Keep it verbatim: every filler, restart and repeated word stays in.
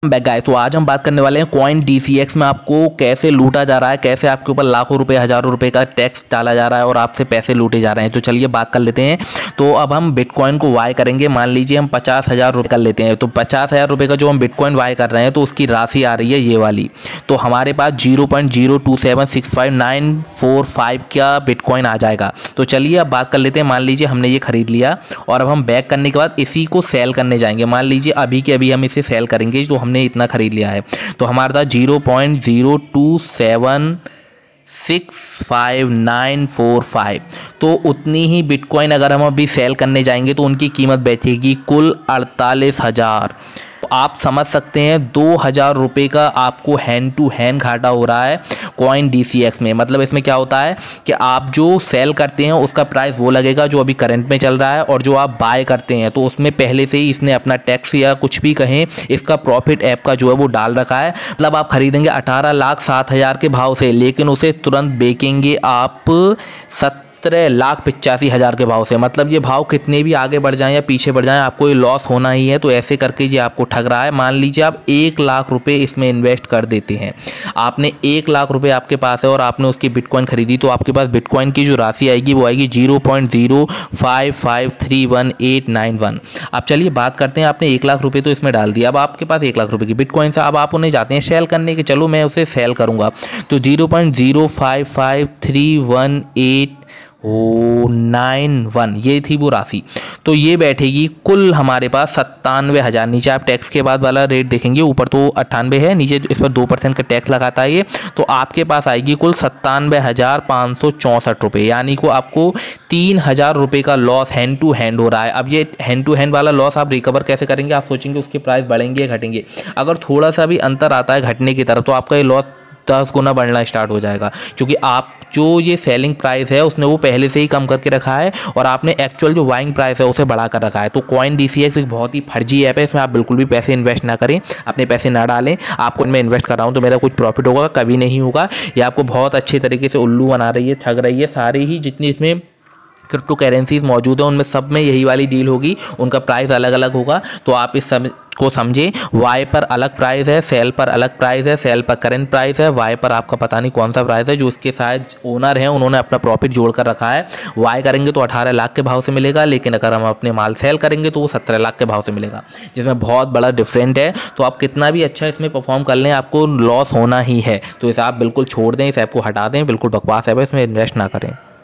Back guys, तो आज हम बात करने वाले हैं कॉइन डी सी एक्स में आपको कैसे लूटा जा रहा है, कैसे आपके ऊपर लाखों रुपए हजारों रुपए का टैक्स डाला जा रहा है और आपसे पैसे लूटे जा रहे हैं। तो चलिए बात कर लेते हैं। तो अब हम बिटकॉइन को वाई करेंगे। मान लीजिए हम पचास हज़ार रुपये कर लेते हैं। तो पचास हज़ार रुपये का जो हम बिटकॉइन वाई कर रहे हैं तो उसकी राशि आ रही है ये वाली। तो हमारे पास zero point zero two seven six five nine four five का बिटकॉइन आ जाएगा। तो चलिए अब बात कर लेते हैं। मान लीजिए हमने ये खरीद लिया और अब हम बैक करने के बाद इसी को सेल करने जाएंगे। मान लीजिए अभी के अभी हम इसे सेल करेंगे, तो हमने इतना खरीद लिया है। तो हमारे पास zero point zero two seven six five nine four five, तो उतनी ही बिटकॉइन अगर हम अभी सेल करने जाएंगे तो उनकी कीमत बैठेगी कुल अड़तालीस हज़ार। आप समझ सकते हैं दो हज़ार रुपये का आपको हैंड टू हैंड घाटा हो रहा है कॉइन डी सी एक्स में। मतलब इसमें क्या होता है कि आप जो सेल करते हैं उसका प्राइस वो लगेगा जो अभी करंट में चल रहा है, और जो आप बाय करते हैं तो उसमें पहले से ही इसने अपना टैक्स या कुछ भी कहें इसका प्रॉफिट ऐप का जो है वो डाल रखा है। मतलब आप खरीदेंगे अठारह लाख सात हज़ार के भाव से, लेकिन उसे तुरंत बेचेंगे आप सत्तर लाख पिचासी हज़ार के भाव से। मतलब ये भाव कितने भी आगे बढ़ जाएं या पीछे बढ़ जाएं आपको ये लॉस होना ही है। तो ऐसे करके ये आपको ठग रहा है। मान लीजिए आप एक लाख रुपए इसमें इन्वेस्ट कर देते हैं, आपने एक लाख रुपए आपके पास है और आपने उसकी बिटकॉइन खरीदी, तो आपके पास बिटकॉइन की जो राशि आएगी वो आएगी zero point zero five five three one eight nine one. अब चलिए बात करते हैं, आपने एक लाख रुपए तो इसमें डाल दिया, अब आपके पास एक लाख रुपए की बिटकॉइन से अब आप उन्हें जाते हैं सेल करने के, चलो मैं उसे सेल करूंगा। तो zero point zero five five three one eight O nine one ये थी वो राशि। तो ये बैठेगी कुल हमारे पास सत्तानवे हज़ार। नीचे आप टैक्स के बाद वाला रेट देखेंगे, ऊपर तो अट्ठानवे है, नीचे इस पर दो परसेंट का टैक्स लगाता है ये। तो आपके पास आएगी कुल सत्तानवे हज़ार पाँच सौ चौंसठ रुपये, यानी को आपको तीन हज़ार रुपये का लॉस हैंड टू हैंड हो रहा है। अब ये हैंड टू हैंड वाला लॉस आप रिकवर कैसे करेंगे? आप सोचेंगे उसके प्राइस बढ़ेंगे या घटेंगे। अगर थोड़ा सा भी अंतर आता है घटने की तरफ तो आपका ये लॉस दस गुना बढ़ना स्टार्ट हो जाएगा, क्योंकि आप जो ये सेलिंग प्राइस है उसने वो पहले से ही कम करके रखा है और आपने एक्चुअल जो बाइंग प्राइस है उसे बढ़ा कर रखा है। तो कॉइन डी सी एक्स एक बहुत ही फर्जी ऐप है, इसमें आप बिल्कुल भी पैसे इन्वेस्ट ना करें, अपने पैसे ना डालें। आपको मैं इन्वेस्ट कर रहा हूँ तो मेरा कुछ प्रॉफिट होगा? कभी नहीं होगा। ये आपको बहुत अच्छे तरीके से उल्लू बना रही है, ठग रही है। सारे ही जितनी इसमें क्रिप्टो करेंसीज मौजूद है उनमें सब में यही वाली डील होगी, उनका प्राइस अलग अलग होगा। तो आप इस सब को समझें, वाई पर अलग प्राइस है, सेल पर अलग प्राइस है, सेल पर करंट प्राइस है, वाई पर आपका पता नहीं कौन सा प्राइस है। जो उसके शायद ओनर हैं उन्होंने अपना प्रॉफिट जोड़ कर रखा है। वाई करेंगे तो अठारह लाख के भाव से मिलेगा, लेकिन अगर हम अपने माल सेल करेंगे तो वो सत्रह लाख के भाव से मिलेगा, जिसमें बहुत बड़ा डिफरेंट है। तो आप कितना भी अच्छा इसमें परफॉर्म कर लें आपको लॉस होना ही है। तो इसे आप बिल्कुल छोड़ दें, इस ऐप को हटा दें, बिल्कुल बकवास ऐप है, इसमें इन्वेस्ट ना करें।